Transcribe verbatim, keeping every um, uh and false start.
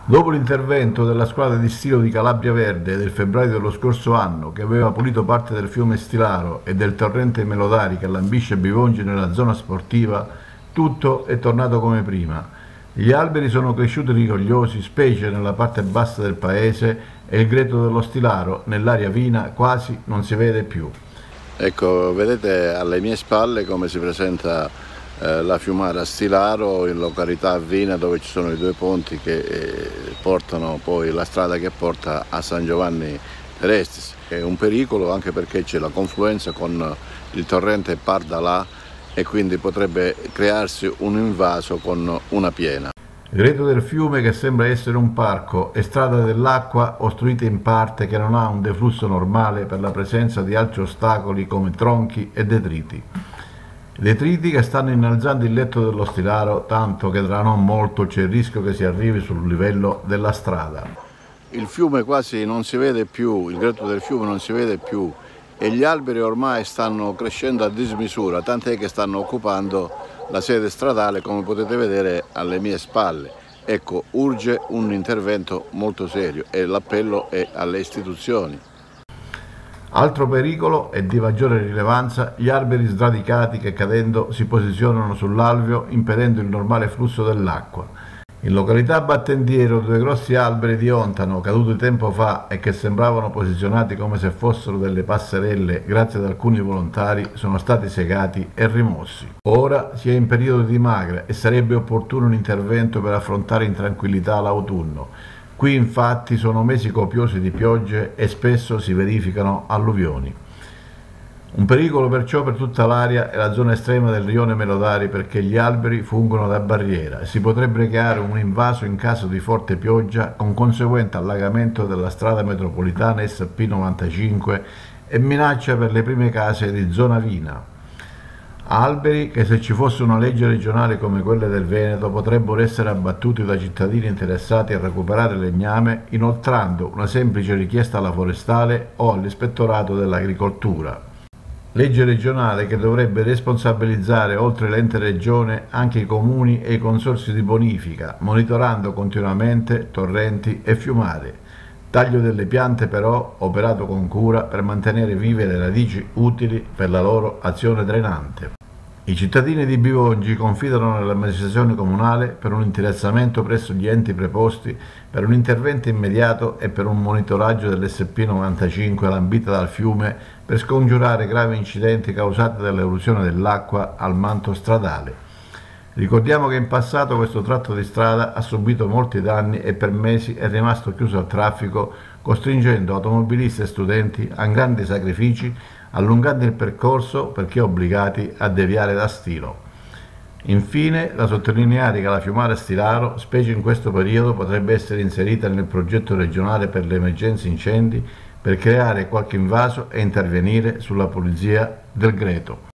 Dopo l'intervento della squadra di stilo di Calabria Verde del febbraio dello scorso anno, che aveva pulito parte del fiume Stilaro e del torrente Melodari che lambisce Bivongi nella zona sportiva, tutto è tornato come prima. Gli alberi sono cresciuti rigogliosi, specie nella parte bassa del paese, e il greto dello Stilaro, nell'area vina, quasi non si vede più. Ecco, vedete alle mie spalle come si presenta eh, la fiumara Stilaro in località Vina, dove ci sono i due ponti che eh, portano poi la strada che porta a San Giovanni Terestis. È un pericolo anche perché c'è la confluenza con il torrente Pardalà e quindi potrebbe crearsi un invaso con una piena. Greto del fiume che sembra essere un parco e strada dell'acqua ostruita in parte che non ha un deflusso normale per la presenza di altri ostacoli come tronchi e detriti. Detriti che stanno innalzando il letto dello Stilaro, tanto che tra non molto c'è il rischio che si arrivi sul livello della strada. Il fiume quasi non si vede più, il greto del fiume non si vede più e gli alberi ormai stanno crescendo a dismisura, tant'è che stanno occupando la sede stradale, come potete vedere alle mie spalle. Ecco, urge un intervento molto serio e l'appello è alle istituzioni. Altro pericolo è di maggiore rilevanza gli alberi sradicati che cadendo si posizionano sull'alveo impedendo il normale flusso dell'acqua. In località Battendiero due grossi alberi di ontano caduti tempo fa e che sembravano posizionati come se fossero delle passerelle grazie ad alcuni volontari sono stati segati e rimossi. Ora si è in periodo di magra e sarebbe opportuno un intervento per affrontare in tranquillità l'autunno. Qui infatti sono mesi copiosi di piogge e spesso si verificano alluvioni. Un pericolo perciò per tutta l'area è la zona estrema del rione Melodari perché gli alberi fungono da barriera e si potrebbe creare un invaso in caso di forte pioggia con conseguente allagamento della strada metropolitana S P novantacinque e minaccia per le prime case di zona Vina. Alberi che se ci fosse una legge regionale come quella del Veneto potrebbero essere abbattuti da cittadini interessati a recuperare legname inoltrando una semplice richiesta alla forestale o all'ispettorato dell'agricoltura. Legge regionale che dovrebbe responsabilizzare oltre l'ente regione anche i comuni e i consorzi di bonifica, monitorando continuamente torrenti e fiumare. Taglio delle piante però operato con cura per mantenere vive le radici utili per la loro azione drenante. I cittadini di Bivongi confidano nell'amministrazione comunale per un interessamento presso gli enti preposti, per un intervento immediato e per un monitoraggio dell'S P novantacinque lambita dal fiume per scongiurare gravi incidenti causati dall'eruzione dell'acqua al manto stradale. Ricordiamo che in passato questo tratto di strada ha subito molti danni e per mesi è rimasto chiuso al traffico, costringendo automobilisti e studenti a grandi sacrifici, allungando il percorso perché obbligati a deviare da Stilo. Infine, da sottolineare che la fiumara Stilaro, specie in questo periodo, potrebbe essere inserita nel progetto regionale per le emergenze incendi per creare qualche invaso e intervenire sulla pulizia del greto.